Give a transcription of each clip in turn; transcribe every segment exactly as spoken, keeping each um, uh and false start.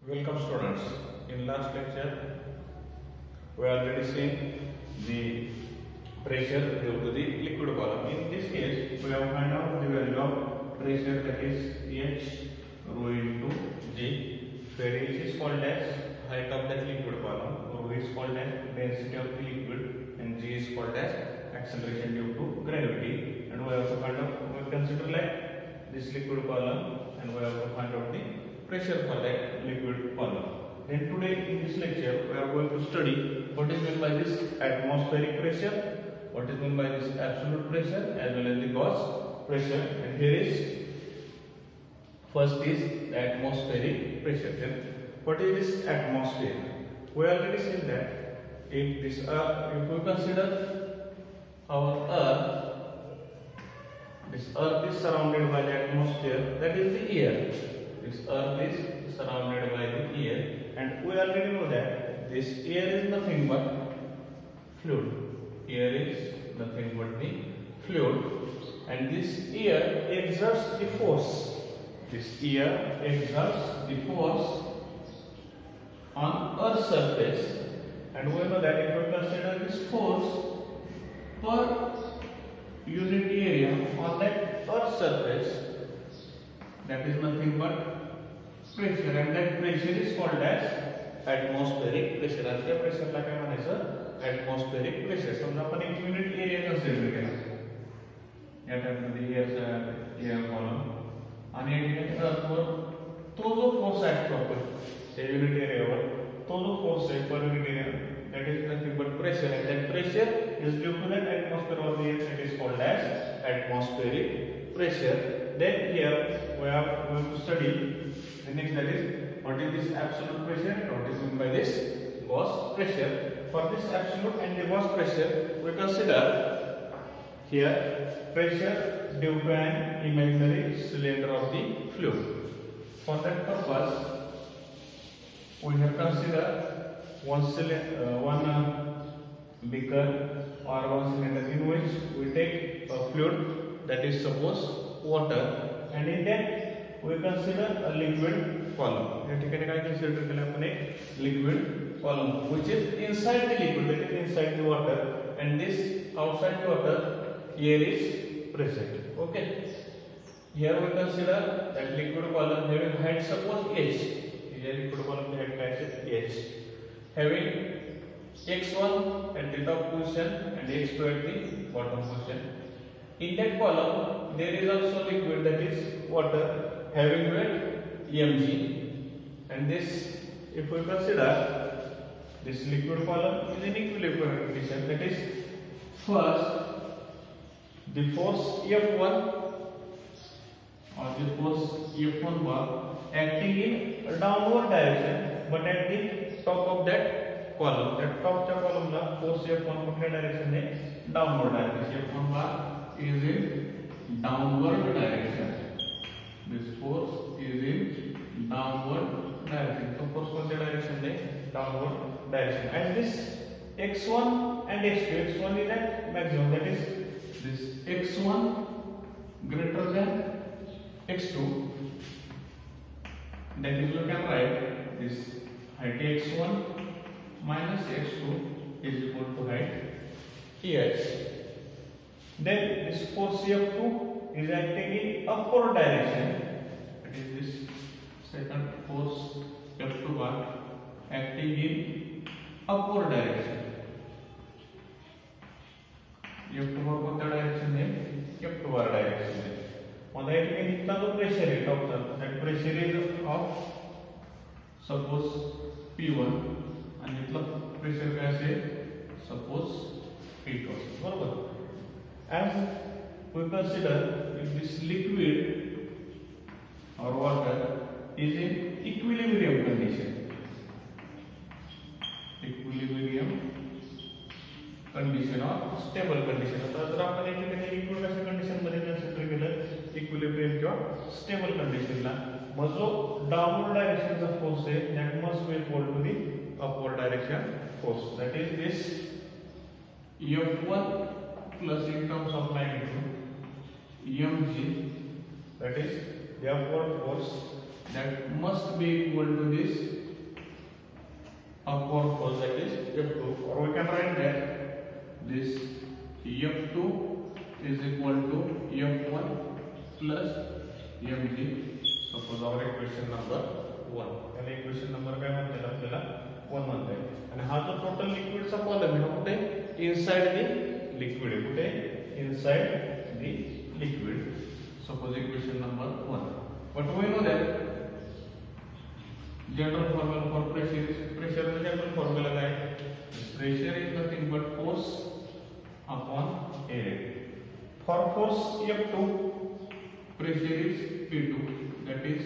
Welcome students. In last lecture we already seen the pressure due to the liquid column. In this case we have found out the value of pressure, that is H rho into G, where H is called as height of that liquid column, rho is called as density of the liquid, and G is called as acceleration due to gravity. And we have to find out, we consider like this liquid column, and we have to find out the pressure for that liquid column. Then today in this lecture we are going to study what is meant by this atmospheric pressure, what is meant by this absolute pressure, as well as the Gauss pressure. And here is first is the atmospheric pressure. Then what is this atmosphere? We already seen that if this earth, if we consider our earth, this earth is surrounded by the atmosphere, that is the air. This earth is surrounded by the air, and we already know that this air is nothing but fluid. Air is nothing but the fluid, and this air exerts the force. This air exerts the force on Earth's surface, and we know that if we consider this force per unit area on that Earth's surface, that is nothing but pressure, and that pressure is called as atmospheric pressure. अशा प्रेशरला काय म्हणायचं? Atmospheric pressure. समजा आपण एक unit area consider केला, या टाइपमध्ये air column, आणि या ठिकाणी अर्थवर तो जो फोर्स ऍक्ट करतो त्या युनिट एरियावर, तो जो फोर्स आहे per unit area, that is nothing but pressure, and that pressure is due to that atmosphere of the air, that is called as atmospheric pressure. Then here we are going to study the next, that is what is this absolute pressure and what is meant by this Gauss pressure. For this absolute and the Gauss pressure, we consider here pressure due to an imaginary cylinder of the fluid. For that purpose, we have considered one cylinder, uh, one uh, beaker or one cylinder in which we take a fluid, that is suppose water, and in that we consider a liquid column. या ठिकाणी काय consider केलं आपण एक liquid column which is inside the liquid, that is inside the water, and this outside the water air is present. Okay, here we consider that liquid column having height suppose h. Here liquid column height काय असेल h, having x one at the top position and x two at the bottom position. In that column there is also liquid, that is water, having weight mg, and this, if we consider this liquid column is in equilibrium condition, that is first the force F one or the force F one bar acting in a downward direction, but at the top of that column, that top च्या column ला force F one कुठल्या direction ने? Downward direction. F one bar is in downward direction. This force is in downward direction. So force कोणत्या direction ने? Downward direction. And this x one and x two, x one is at maximum, that is this x one greater than x two, that is you can write this height x one minus x two is equal to height h. Then this force F two is acting in upward direction, it is this second force F two bar acting in upward direction. F two bar कोणत्या direction ने? F two bar direction ने. मग या ठिकाणी इथला जो pressure आहे टॉपचा, that pressure is of suppose P one, आणि इथला प्रेशर काय असेल? Suppose P two असेल, बरोबर. As we consider if this liquid or water is in equilibrium condition, equilibrium condition or stable condition. आता जर आपण एक ठिकाणी लिक्विड कशा कंडिशन मध्ये कन्सिडर केलं, इक्विलिब्रियम किंवा स्टेबल कंडिशनला, मग जो डाउनवर्ड डायरेक्शनचा फोर्स आहे that must be equal to the upward direction force, that is this F one plus in terms of magnitude mg, that is the upward force, that must be equal to this or we can write that this F two is equal to F one plus mg. Suppose our equation number one. त्याला equation number काय म्हणतात आपल्याला one म्हणता येईल. आणि हा जो total लिक्विडचा column आहे हा कुठे इनसाइड द लिक्विड आहे. कुठे inside the liquid. Suppose equation number one. But we know that general formula for pressure is pressure is general formula काय pressure is nothing but force upon area. For force F two pressure is P two, that is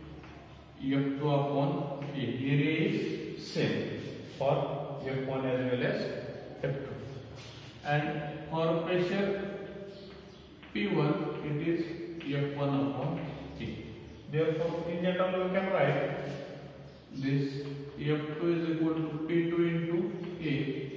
F two upon A. Area is same for F one as well as F two. And for pressure P one it is F one upon A. Therefore in general we can write this F two is equal to P two into A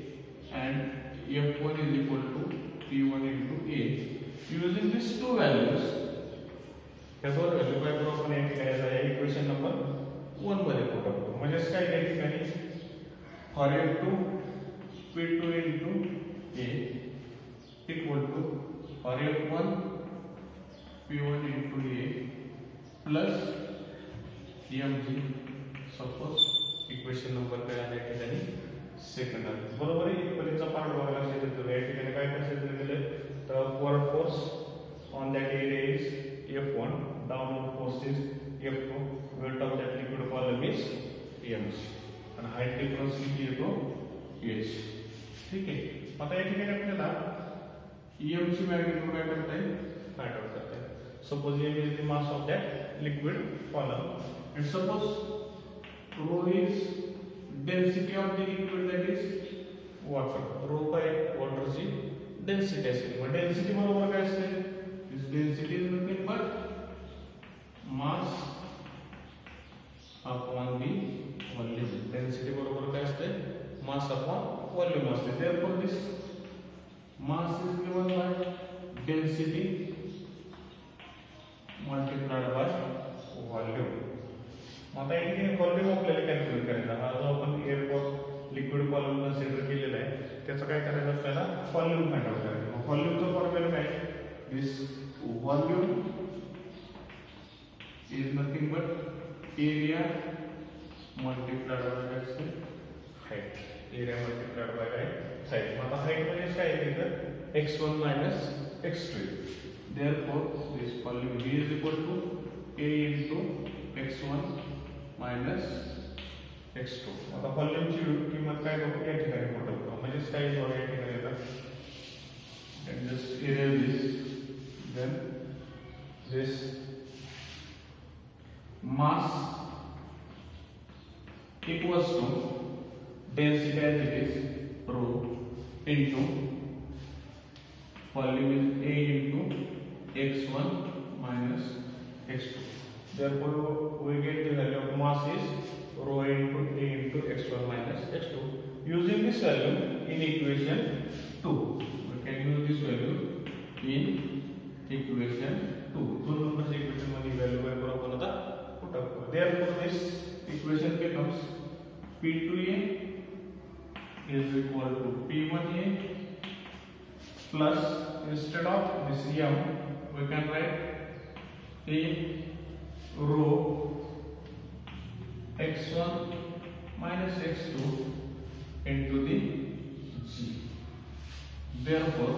and F one is equal to P one into A. Using these two values, क्या दोन value काय करू आपण या ठिकाणी equation number one मध्ये put करतो. म्हणजे काय या ठिकाणी for F two P two into A equal to for F one P one into A plus mg. Suppose equation number काय आहे या ठिकाणी सेकंड आहे. बरोबर आहे. इक्वेशनचा पार्ट बघा लक्षात येतो. या ठिकाणी काय कन्सिडर केले तर work force on that area is F one, downward force is F two, weight of that liquid column is mg आणि हाइट डिफरन्स किती येतो h. ठीक आहे. आता या ठिकाणी आपल्याला m ची मॅग्नीट्यूड काय करता येईल फाइंड आउट करता येईल. Suppose m is the mass of that liquid column and suppose rho is density of the liquid, that is water. Rho काय water ची density असेल. मग density बरोबर काय असते? This density is nothing but mass upon the volume. Density बरोबर काय असते? Mass upon volume असते. Therefore this mass is given by density multiplied by volume. आता या ठिकाणी व्हॉल्यूम आपल्याला कॅल्क्युलेट करायचा. हा जो आपण एअर लिक्विड कॉलम कन्सिडर केलेला आहे त्याचा काय करायचं आपल्याला व्हॉल्यूम फाइंड आउट करायचं. व्हॉल्यूमचा फॉर्म्युला काय this volume is nothing but area multiplied by height. Area multiplied by height. आता हाइट म्हणजे काय आहे तर x one minus x two. therefore this volume V is equal to A into x one minus x two. आता व्हॉल्यूमची किंमत काय बघू या ठिकाणी पुट करू. म्हणजे काय होईल या ठिकाणी आता and just erase this, then this mass equals to density as it is rho into volume is A into x one minus x two. Therefore we get the value of mass is rho into A into x one minus x two. Using this value in equation two, we can use this value in equation two. Two numbers equation मध्ये value काय करू आपण आता put up करू. Therefore this equation becomes P two A is equal to P one A plus instead of this m we can write A rho x one minus x two into the g. Therefore,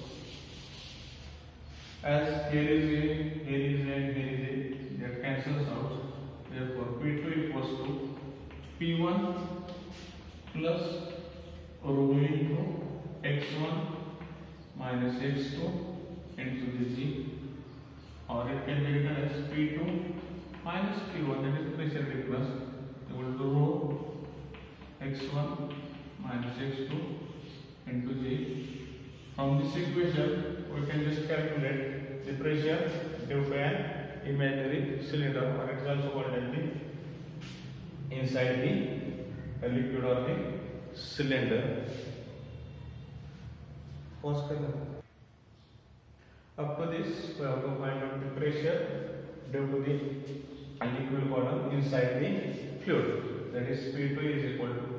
as here is a, here is a, here is a, that cancels out. Therefore, P two equals to P one plus rho into x one minus x two into the g. Or it can be written as P two minus P one, that is pressure difference, equal to rho x one minus x two into g. From this equation, we can just calculate the pressure due to an imaginary cylinder, or it is also called as the inside the liquid or the cylinder. Pause करें. Up to this, we have to find out the pressure due to the liquid column inside the fluid. That is P two is equal to